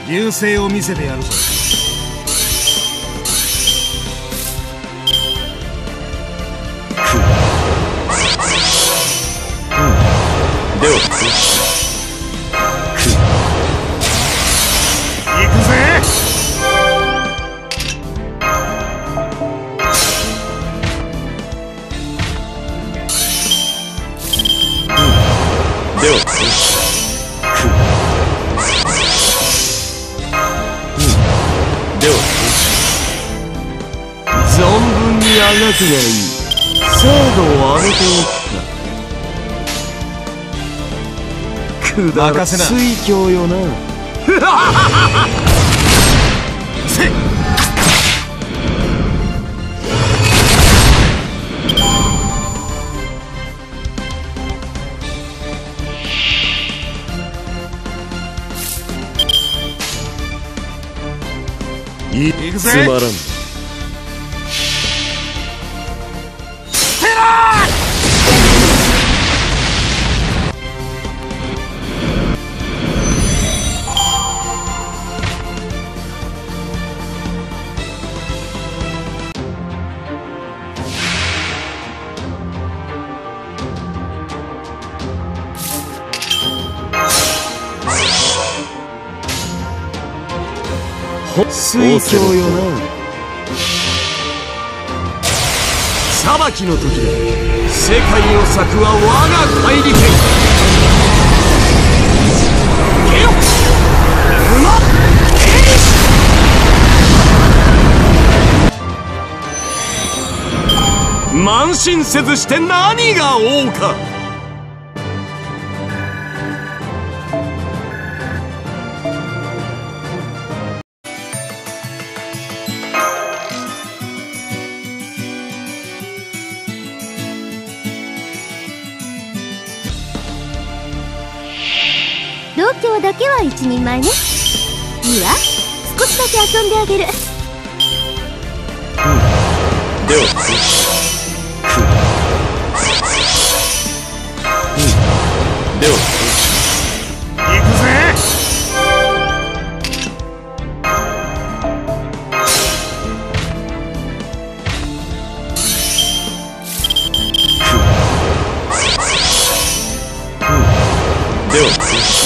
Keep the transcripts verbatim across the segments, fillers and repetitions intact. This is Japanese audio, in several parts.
優勢を見せてやるぞ。 では行くぜ。 ではでは存分にあがくがいい。精度を上げておくか。くだら水郷よな。 せっ行くぜ。 つまらん。 水郷よな。裁きの時で世界を裂くは我が怪力。ゲヨ馬エリス。慢心せずして何が王か。 同郷だけは一人前ね。いいわ、少しだけ遊んであげる。 ではでは行くぜ。 では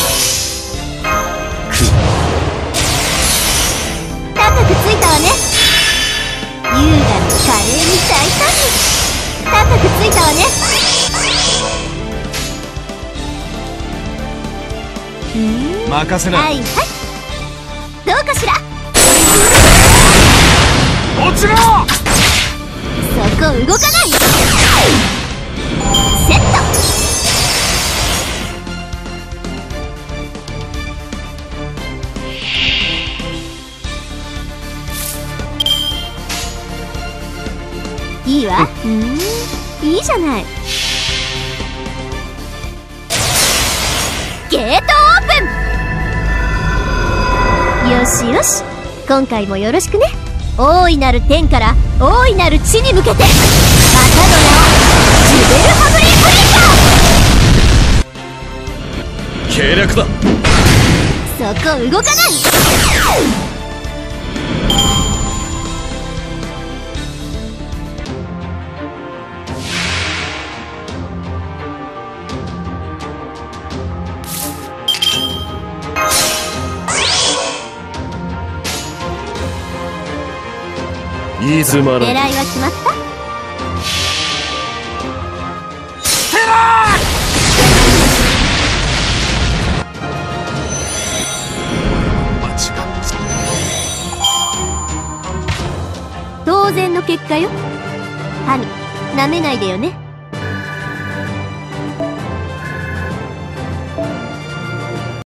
高くついたわね。優雅に華麗に大胆に高くついたわね。うん、 任せな。 はいはい、どうかしら。 落ちろ。 そこ動かない。セット。いいわ。うん、いいじゃない。ゲートオープン。よしよし、今回もよろしくね。大いなる天から大いなる地に向けて、またの名をジュベルハブリープリン計略だ。 カー。そこ動かない。 いいだ。 つまらん。 狙いは決まった。当然の結果よ。ハミ、なめないでよね。